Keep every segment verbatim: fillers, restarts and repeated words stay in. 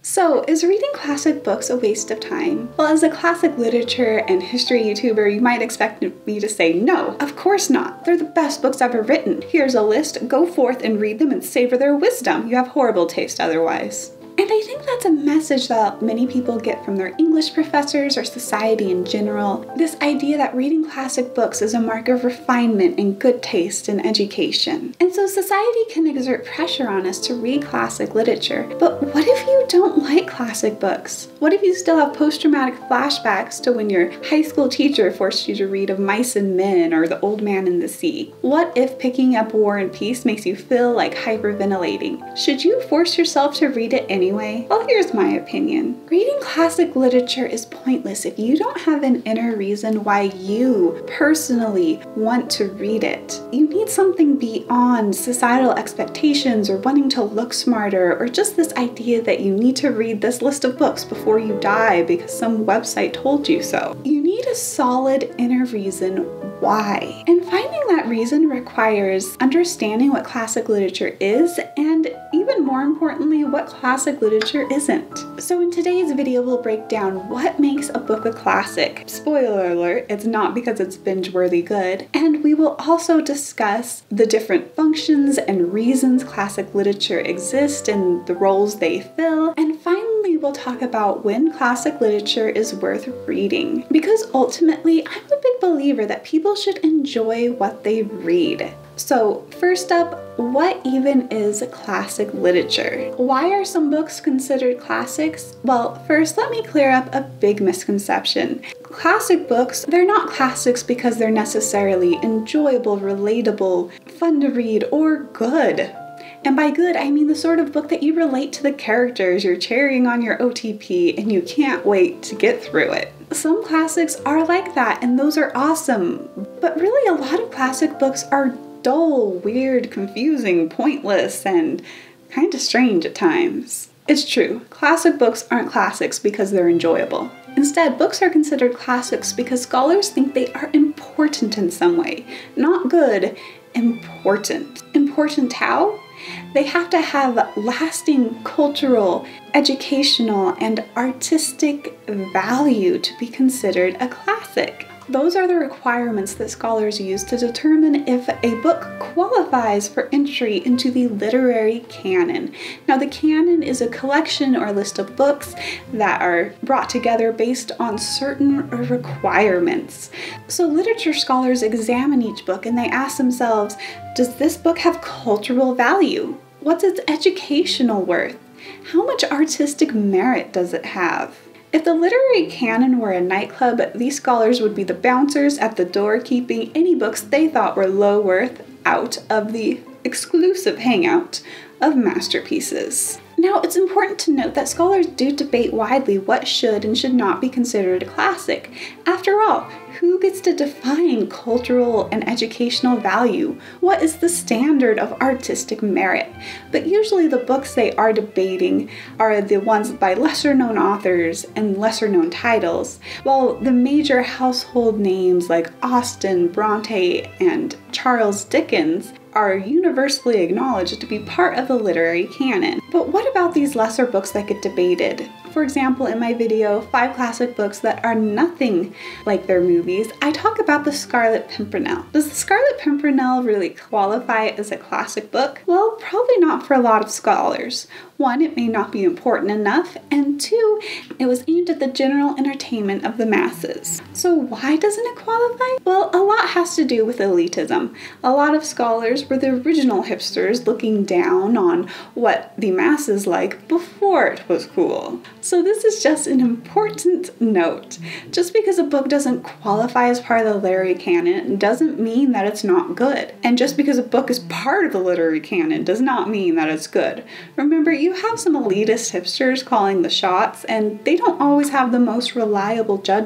So, is reading classic books a waste of time? Well, as a classic literature and history YouTuber, you might expect me to say no, of course not. They're the best books ever written. Here's a list, go forth and read them and savor their wisdom. You have horrible taste otherwise. And I think that's a message that many people get from their English professors or society in general. This idea that reading classic books is a mark of refinement and good taste in education. And so society can exert pressure on us to read classic literature. But what if you don't like classic books? What if you still have post-traumatic flashbacks to when your high school teacher forced you to read Of Mice and Men or The Old Man and the Sea? What if picking up War and Peace makes you feel like hyperventilating? Should you force yourself to read it anyway? Anyway, well, here's my opinion. Reading classic literature is pointless if you don't have an inner reason why you personally want to read it. You need something beyond societal expectations or wanting to look smarter or just this idea that you need to read this list of books before you die because some website told you so. You need a solid inner reason why. And finding that reason requires understanding what classic literature is and, even more importantly, what classic literature isn't. So in today's video, we'll break down what makes a book a classic. Spoiler alert, it's not because it's binge-worthy good. And we will also discuss the different functions and reasons classic literature exists and the roles they fill. And finally, we'll talk about when classic literature is worth reading. Because ultimately, I'm a big believer that people should enjoy what they read. So first up, what even is classic literature? Why are some books considered classics? Well, first let me clear up a big misconception. Classic books, they're not classics because they're necessarily enjoyable, relatable, fun to read, or good. And by good, I mean the sort of book that you relate to the characters, you're cherrying on your O T P, and you can't wait to get through it. Some classics are like that, and those are awesome. But really, a lot of classic books are dull, weird, confusing, pointless, and kind of strange at times. It's true, classic books aren't classics because they're enjoyable. Instead, books are considered classics because scholars think they are important in some way. Not good, important. Important how? They have to have lasting cultural, educational, and artistic value to be considered a classic. Those are the requirements that scholars use to determine if a book qualifies for entry into the literary canon. Now, the canon is a collection or list of books that are brought together based on certain requirements. So literature scholars examine each book and they ask themselves, does this book have cultural value? What's its educational worth? How much artistic merit does it have? If the literary canon were a nightclub, these scholars would be the bouncers at the door keeping any books they thought were low worth out of the exclusive hangout of masterpieces. Now, it's important to note that scholars do debate widely what should and should not be considered a classic. After all, who gets to define cultural and educational value? What is the standard of artistic merit? But usually the books they are debating are the ones by lesser-known authors and lesser-known titles, while the major household names like Austen, Bronte, and Charles Dickens are universally acknowledged to be part of the literary canon. But what about these lesser books that get debated? For example, in my video, Five Classic Books That Are Nothing Like Their Movies, I talk about The Scarlet Pimpernel. Does The Scarlet Pimpernel really qualify as a classic book? Well, probably not for a lot of scholars. One, it may not be important enough, and two, it was aimed at the general entertainment of the masses. So why doesn't it qualify? Well, a lot has to do with elitism. A lot of scholars were the original hipsters looking down on what the masses like before it was cool. So this is just an important note. Just because a book doesn't qualify as part of the literary canon doesn't mean that it's not good. And just because a book is part of the literary canon does not mean that it's good. Remember, you have some elitist hipsters calling the shots, and they don't always have the most reliable judgment.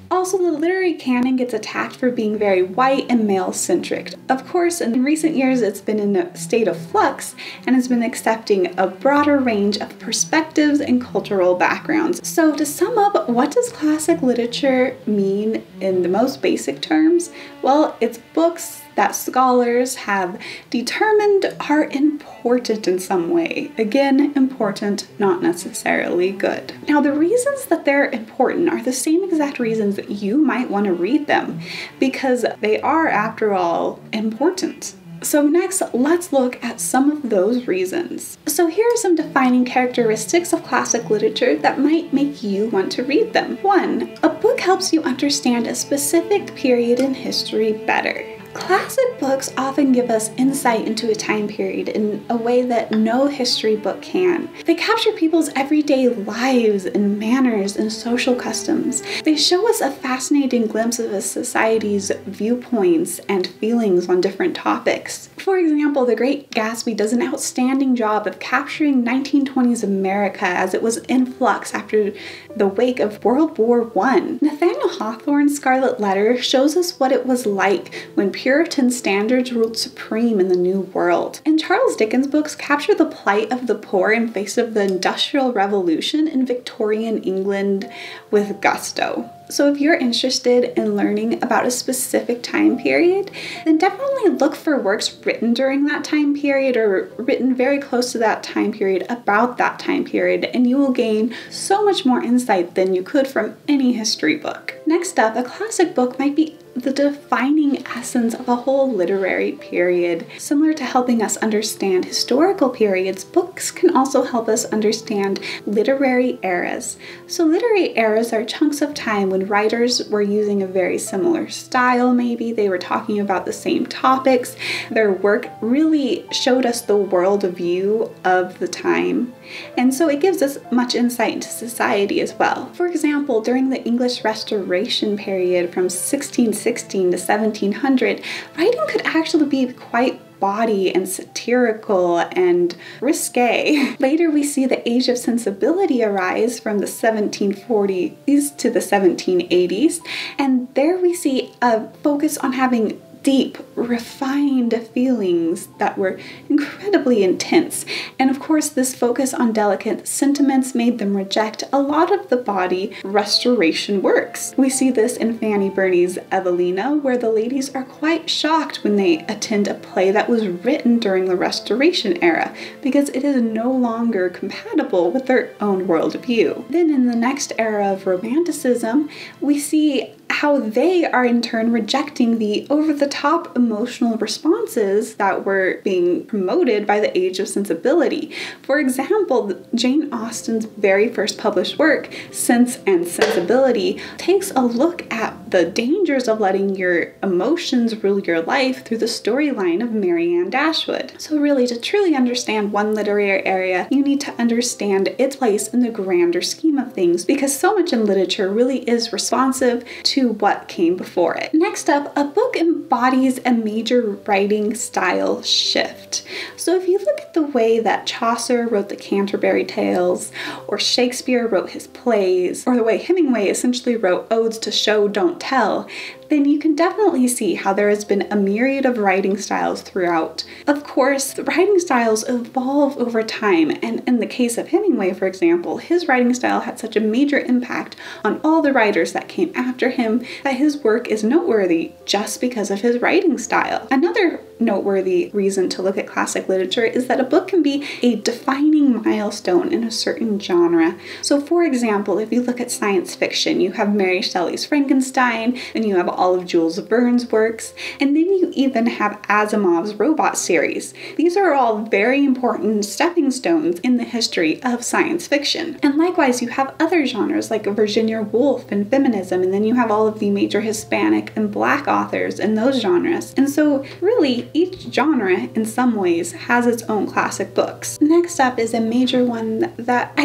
Also, the literary canon gets attacked for being very white and male-centric. Of course, in recent years, it's been in a state of flux and has been accepting a broader range of perspectives and cultural backgrounds. So to sum up, what does classic literature mean in the most basic terms? Well, it's books that scholars have determined are important in some way. Again, important, not necessarily good. Now, the reasons that they're important are the same exact reasons that you might want to read them, because they are, after all, important. So next, let's look at some of those reasons. So here are some defining characteristics of classic literature that might make you want to read them. One, a book helps you understand a specific period in history better. Classic books often give us insight into a time period in a way that no history book can. They capture people's everyday lives and manners and social customs. They show us a fascinating glimpse of a society's viewpoints and feelings on different topics. For example, The Great Gatsby does an outstanding job of capturing nineteen twenties America as it was in flux after the wake of World War One. Nathaniel Hawthorne's Scarlet Letter shows us what it was like when Puritan standards ruled supreme in the New World. And Charles Dickens' books capture the plight of the poor in face of the Industrial Revolution in Victorian England with gusto. So if you're interested in learning about a specific time period, then definitely look for works written during that time period or written very close to that time period about that time period, and you will gain so much more insight than you could from any history book. Next up, a classic book might be the defining essence of a whole literary period. Similar to helping us understand historical periods, books can also help us understand literary eras. So literary eras are chunks of time when writers were using a very similar style, maybe they were talking about the same topics. Their work really showed us the worldview of the time. And so it gives us much insight into society as well. For example, during the English Restoration period from sixteen sixteen to seventeen hundred, writing could actually be quite bawdy and satirical and risque. Later we see the Age of Sensibility arise from the seventeen forties to the seventeen eighties, and there we see a focus on having deep, refined feelings that were incredibly intense. And of course, this focus on delicate sentiments made them reject a lot of the body restoration works. We see this in Fanny Burney's Evelina, where the ladies are quite shocked when they attend a play that was written during the Restoration era, because it is no longer compatible with their own worldview. Then in the next era of Romanticism, we see how they are in turn rejecting the over-the-top emotional responses that were being promoted by the Age of Sensibility. For example, Jane Austen's very first published work, Sense and Sensibility, takes a look at the dangers of letting your emotions rule your life through the storyline of Marianne Dashwood. So really, to truly understand one literary area, you need to understand its place in the grander scheme of things, because so much in literature really is responsive to what came before it. Next up, a book embodies a major writing style shift. So if you look at the way that Chaucer wrote the Canterbury Tales, or Shakespeare wrote his plays, or the way Hemingway essentially wrote odes to show, don't tell, then you can definitely see how there has been a myriad of writing styles throughout. Of course, the writing styles evolve over time, and in the case of Hemingway, for example, his writing style had such a major impact on all the writers that came after him that his work is noteworthy just because of his writing style. Another noteworthy reason to look at classic literature is that a book can be a defining milestone in a certain genre. So for example, if you look at science fiction, you have Mary Shelley's Frankenstein, and you have all of Jules Verne's works, and then you even have Asimov's Robot series. These are all very important stepping stones in the history of science fiction. And likewise, you have other genres like Virginia Woolf and feminism, and then you have all of the major Hispanic and Black authors in those genres. And so really, each genre in some ways has its own classic books. Next up is a major one that I think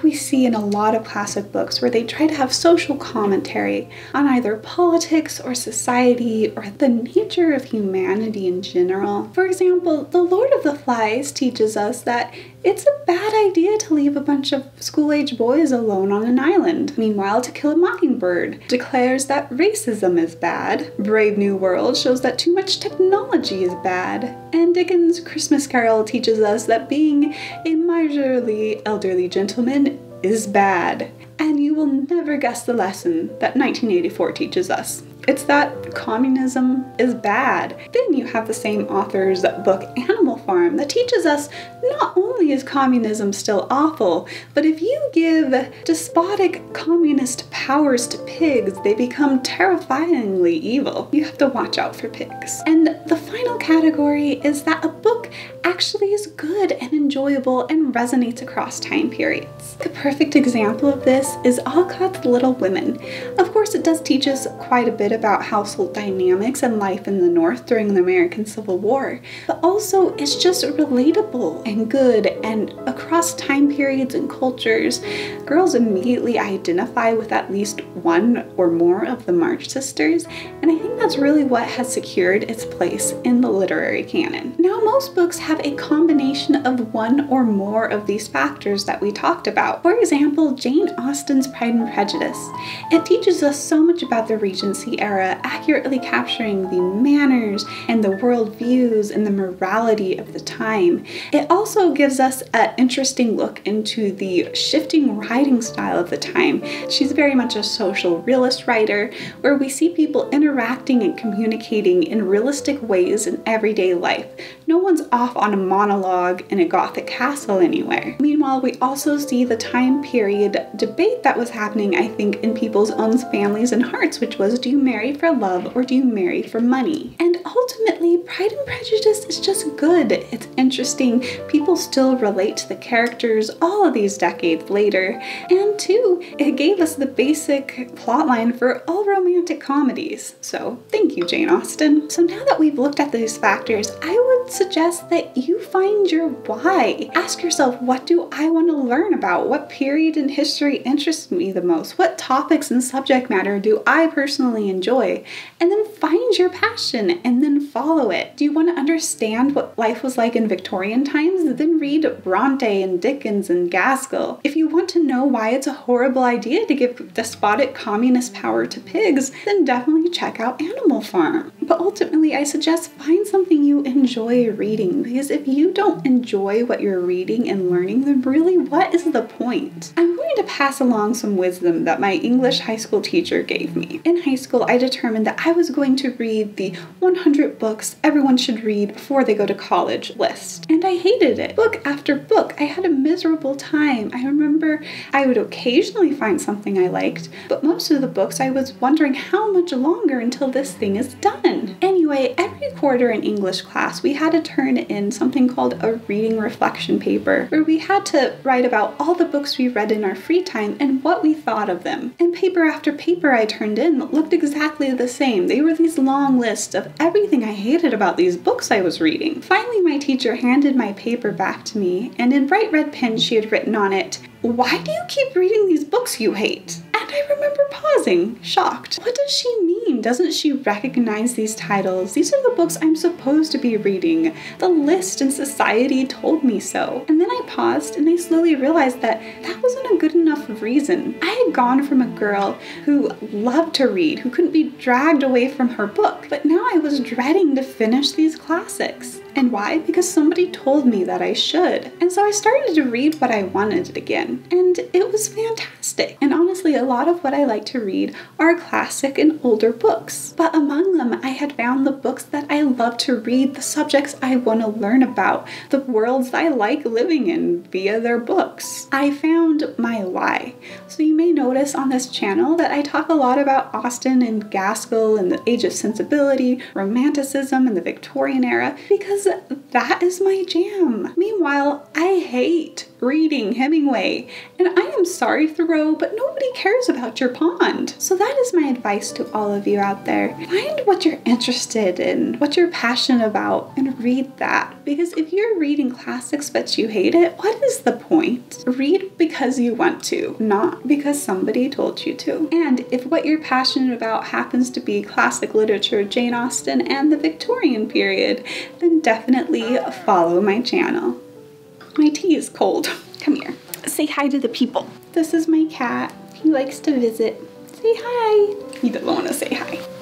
like we see in a lot of classic books where they try to have social commentary on either politics or society or the nature of humanity in general. For example, The Lord of the Flies teaches us that it's a bad idea to leave a bunch of school-age boys alone on an island. Meanwhile, To Kill a Mockingbird declares that racism is bad. Brave New World shows that too much technology is bad. And Dickens' Christmas Carol teaches us that being a miserly elderly gentleman is bad. And you will never guess the lesson that nineteen eighty-four teaches us. It's that communism is bad. Then you have the same author's book Animal Farm that teaches us not only is communism still awful, but if you give despotic communist powers to pigs, they become terrifyingly evil. You have to watch out for pigs. And the final category is that a book actually is good and enjoyable and resonates across time periods. The perfect example of this is Alcott's Little Women. Of course, it does teach us quite a bit about household dynamics and life in the North during the American Civil War, but also it's just relatable and good, and across time periods and cultures, girls immediately identify with at least one or more of the March sisters, and I think that's really what has secured its place in the literary canon. Now, most books have a combination of one or more of these factors that we talked about. For example, Jane Austen's Pride and Prejudice. It teaches us so much about the Regency era, accurately capturing the manners and the worldviews and the morality of the time. It also gives us an interesting look into the shifting writing style of the time. She's very much a social realist writer, where we see people interacting and communicating in realistic ways in everyday life. No one's off on a monologue in a Gothic castle anywhere. Meanwhile, we also see the time period debate that was happening, I think, in people's own families and hearts, which was, do you marry for love or do you marry for money? And ultimately, Pride and Prejudice is just good. It's interesting. People still relate to the characters all of these decades later. And two, it gave us the basic plotline for all romantic comedies. So thank you, Jane Austen. So now that we've looked at these factors, I would suggest that you find your why. Ask yourself, what do I want to learn about? What period in history interests me the most? What topics and subject matter do I personally enjoy? And then find your passion and then follow it. Do you want to understand what life was like in Victorian times? Then read Bronte and Dickens and Gaskell. If you want to know why it's a horrible idea to give despotic communist power to pigs, then definitely check out Animal Farm. But ultimately, I suggest find something you enjoy reading, because if you don't enjoy what you're reading and learning, then really, what is the point? I'm going to pass along some wisdom that my English high school teacher gave me. In high school, I determined that I was going to read the one hundred books everyone should read before they go to college list. And I hated it. Book after book, I had a miserable time. I remember I would occasionally find something I liked, but most of the books I was wondering how much longer until this thing is done. Anyway, every quarter in English class, we had to turn in something called a reading reflection paper, where we had to write about all the books we read in our free time and what we thought of them. And paper after paper I turned in looked exactly the same. They were these long lists of everything I hated about these books I was reading. Finally, my teacher handed my paper back to me, and in bright red pen she had written on it, "Why do you keep reading these books you hate?" And I remember pausing, shocked. What does she mean? Doesn't she recognize these titles? These are the books I'm supposed to be reading. The list and society told me so. And then I paused and I slowly realized that that wasn't a good enough reason. I had gone from a girl who loved to read, who couldn't be dragged away from her book, but now I was dreading to finish these classics. And why? Because somebody told me that I should. And so I started to read what I wanted again. And it was fantastic. And honestly, a lot of what I like to read are classic and older books. But among them, I had found the books that I love to read, the subjects I want to learn about, the worlds I like living in via their books. I found my why. So you may notice on this channel that I talk a lot about Austen and Gaskell and the Age of Sensibility, Romanticism and the Victorian era, because that is my jam. Meanwhile, I hate reading Hemingway. And I am sorry, Thoreau, but nobody cares about your pond. So that is my advice to all of you out there. Find what you're interested in, what you're passionate about, and read that. Because if you're reading classics but you hate it, what is the point? Read because you want to, not because somebody told you to. And if what you're passionate about happens to be classic literature, Jane Austen, and the Victorian period, then definitely follow my channel. My tea is cold. Come here. Say hi to the people. This is my cat. He likes to visit. Say hi. He doesn't want to say hi.